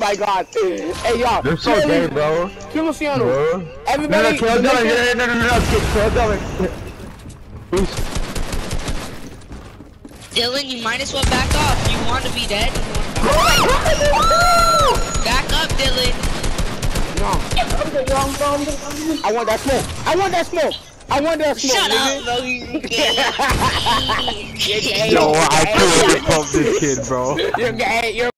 my god. Hey, y'all. They're so gay, bro. Kill Luciano. Bro. Everybody. No, kill Dylan. Kill Dylan. Dylan, you might as well back off. You want to be dead? Back up, Dylan. No. I want that smoke. I want that smoke. I want that smoke. Shut nigga. up, bro. You gay. Yo, I can't from this kid, bro. You're gay. You're